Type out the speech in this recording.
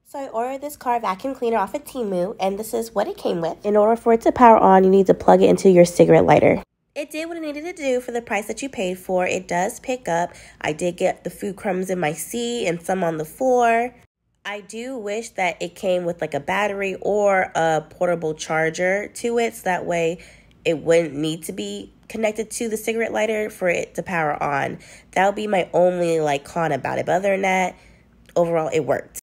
So I ordered this car vacuum cleaner off of Temu, and this is what it came with. In order for it to power on, you need to plug it into your cigarette lighter. It did what it needed to do for the price that you paid for. It does pick up. I did get the food crumbs in my seat and some on the floor. I do wish that it came with like a battery or a portable charger to it, so that way it wouldn't need to be connected to the cigarette lighter for it to power on. That would be my only con about it. But other than that, overall, it worked.